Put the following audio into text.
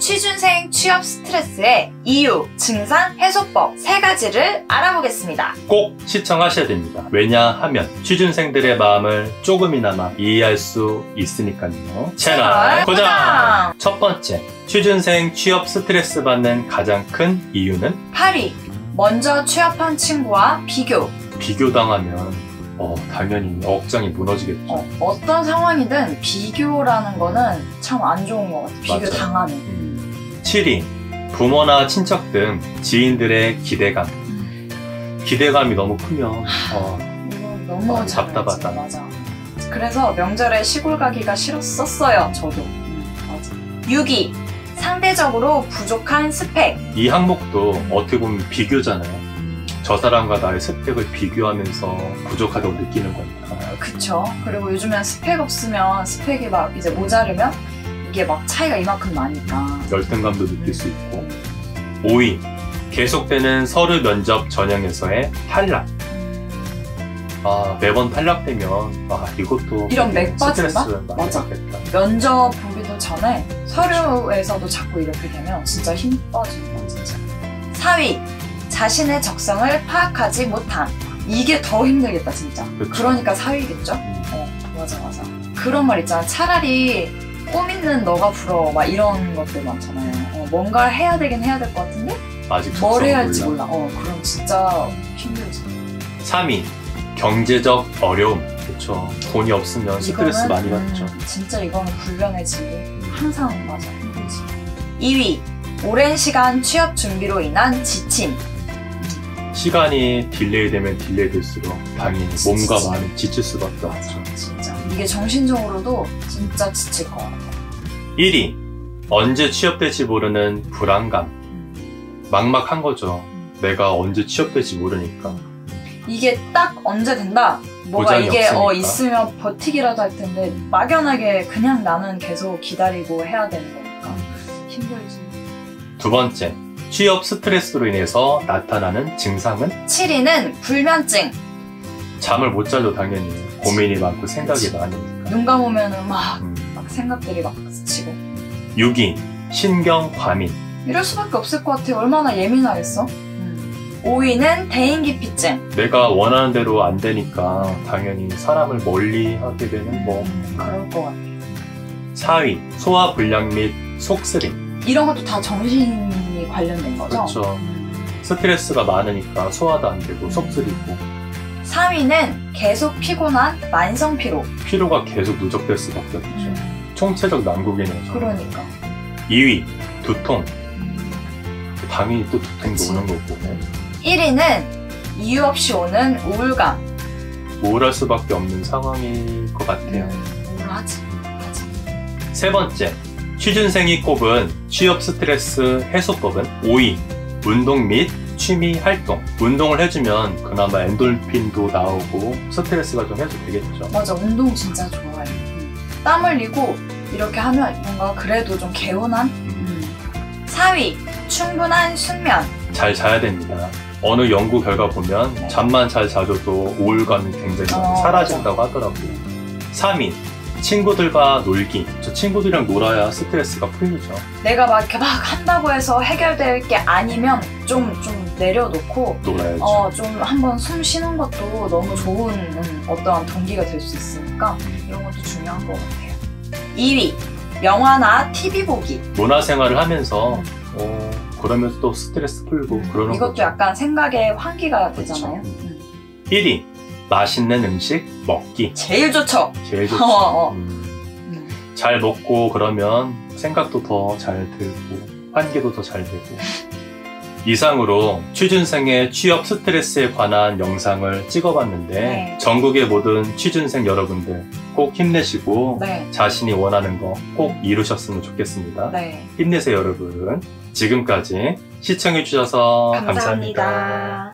취준생 취업 스트레스의 이유, 증상, 해소법 3가지를 알아보겠습니다. 꼭 시청하셔야 됩니다. 왜냐하면 취준생들의 마음을 조금이나마 이해할 수 있으니까요. 채널 고정! 첫 번째, 취준생 취업 스트레스 받는 가장 큰 이유는 8위, 먼저 취업한 친구와 비교. 비교당하면 당연히 억장이 무너지겠죠. 어떤 상황이든 비교라는 거는 참 안 좋은 것 같아요. 비교 당하면. 7위, 부모나 친척 등 지인들의 기대감. 기대감이 너무 크면 이거 너무 답답하다. 맞아. 그래서 명절에 시골 가기가 싫었어요. 저도. 맞아. 6위, 상대적으로 부족한 스펙. 이 항목도 어떻게 보면 비교잖아요. 저 사람과 나의 스펙을 비교하면서 부족하다고 느끼는 거니까. 그쵸. 그리고 요즘엔 스펙 없으면 스펙이 막 이제 모자르면 이게 막 차이가 이만큼 나니까 열등감도 느낄 수 있고. 5위, 계속되는 서류 면접 전형에서의 탈락. 매번 탈락되면 이것도 이런 맥 빠진다? 맞아. 면접 보기도 전에 서류에서도 자꾸 이렇게 되면 진짜 힘 빠진다 진짜. 4위, 자신의 적성을 파악하지 못함. 이게 더 힘들겠다 진짜. 그쵸. 그러니까 4위겠죠? 맞아. 그런 말 있잖아. 차라리 꿈 있는 너가 부러워 막 이런 것들 많잖아요. 뭔가를 해야 되긴 해야 될 것 같은데 아직 뭘 해야 할지 몰라. 그럼 진짜 힘들지. 3위, 경제적 어려움. 그렇죠. 돈이 없으면 스트레스 많이 받죠. 진짜 이거는 불변해지. 항상 맞아 힘들지. 2위, 오랜 시간 취업 준비로 인한 지침. 시간이 딜레이 되면 딜레이 될수록 당연히 몸과 마음이 지칠 수밖에 없죠. 진짜 이게 정신적으로도 진짜 지칠 것 같아요. 1위, 언제 취업될지 모르는 불안감. 막막한 거죠. 내가 언제 취업될지 모르니까. 이게 딱 언제 된다? 뭐가 이게 있으면 버티기라도 할 텐데 막연하게 그냥 나는 계속 기다리고 해야 되는 거니까 힘들지. 두 번째, 취업 스트레스로 인해서 나타나는 증상은? 7위는 불면증. 잠을 못 자죠. 당연히 고민이 많고 생각이 많으니까. 눈 감으면은 막 생각들이 막 스치고. 6위, 신경 과민. 이럴 수밖에 없을 것 같아. 얼마나 예민하겠어? 5위는 대인기피증. 내가 원하는 대로 안 되니까 당연히 사람을 멀리 하게 되는 그럴 것 같아. 4위, 소화불량 및 속쓰림. 이런 것도 다 정신이 관련된 거죠? 그렇죠. 스트레스가 많으니까 소화도 안 되고 속쓰리고. 3위는 계속 피곤한 만성피로. 피로가 계속 누적될 수밖에 없죠. 총체적 난국이네요. 그러니까. 2위, 두통. 당연히 또 두통도 오는 거고. 1위는 이유 없이 오는 우울감. 우울할 수밖에 없는 상황일 것 같아요. 우울하지. 세 번째, 취준생이 꼽은 취업 스트레스 해소법은 5위, 운동 및 취미 활동. 운동을 해주면 그나마 엔돌핀도 나오고 스트레스가 좀 해소되겠죠. 맞아, 운동 진짜 좋아해. 땀 흘리고 이렇게 하면 뭔가 그래도 좀 개운한? 4위, 충분한 숙면. 잘 자야 됩니다. 어느 연구 결과 보면 잠만 잘 자줘도 우울감이 굉장히 많이 사라진다고 하더라고요. 3위, 친구들과 놀기. 저 친구들이랑 놀아야 스트레스가 풀리죠. 내가 막 이렇게 막 한다고 해서 해결될 게 아니면 좀 내려놓고 놀아야죠. 좀 한번 숨 쉬는 것도 너무 좋은 어떠한 동기가 될 수 있으니까 이런 것도 중요한 것 같아요. 2위, 영화나 TV 보기. 문화생활을 하면서 그러면서 또 스트레스 풀고 그러는 이것도 거죠. 약간 생각의 환기가 되잖아요. 1위, 맛있는 음식 먹기. 제일 좋죠. 제일 좋죠. 잘 먹고 그러면 생각도 더 잘 들고 환기도 더 잘 되고. 이상으로 취준생의 취업 스트레스에 관한 영상을 찍어봤는데 전국의 모든 취준생 여러분들 꼭 힘내시고 자신이 원하는 거 꼭 이루셨으면 좋겠습니다. 힘내세요 여러분. 지금까지 시청해주셔서 감사합니다.